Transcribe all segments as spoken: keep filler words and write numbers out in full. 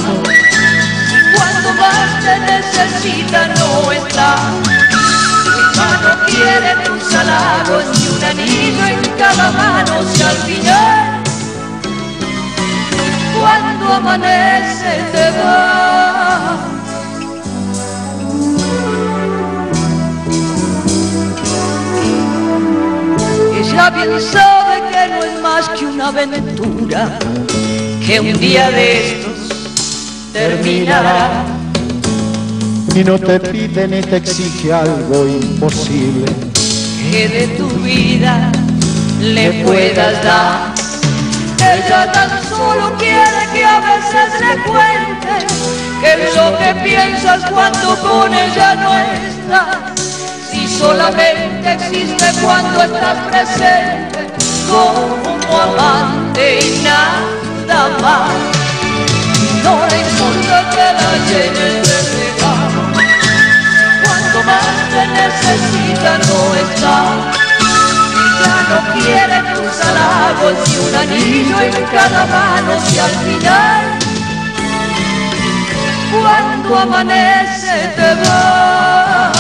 mano. Cuando más te necesita no está. Mi mano quiere tus halagos y un anillo en cada mano. Si al final, cuando amanece te vas. Ella bien sabe que no es más que una aventura, que un día de estos terminará. Y no te pide ni te exige algo imposible que de tu vida le puedas dar. Ella tan solo quiere que a veces le cuentes que es lo que piensas cuando con ella no estás. Si solamente existe cuando estás presente como amante y nada más. No le importa que la llenes de regalos, cuando más te necesita no está. Ella no quiere tus halagos y un anillo en cada mano. Si al final, cuando amanece te vas.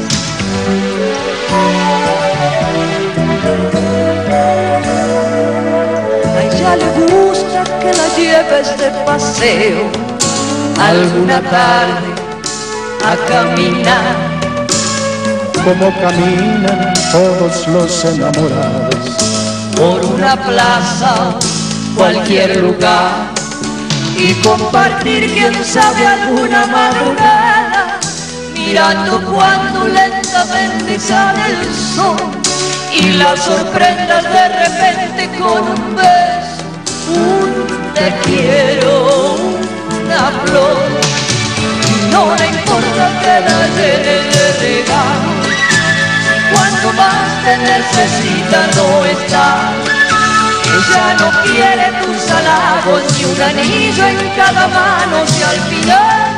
A ella le gusta que la lleves de paseo alguna tarde a caminar, como caminan todos los enamorados, por una plaza, cualquier lugar, y compartir, quién sabe, alguna madrugada, mirando cuando lentamente sale el sol y la sorprendas de repente con un beso, un te quiero, una flor. No le importa que la llenes de regalos, cuando más te necesita no está. Ella no quiere tus halagos y un anillo en cada mano. Si al final,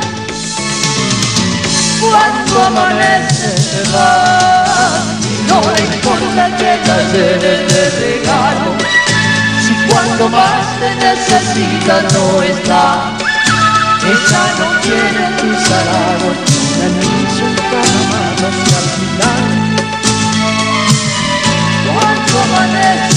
cuando amanece te va. No le importa que la llenes de regalos, si cuando más te necesita no está. Ella no quiere tus halagos, un anillo en cada mano. Si al final, cuando amanece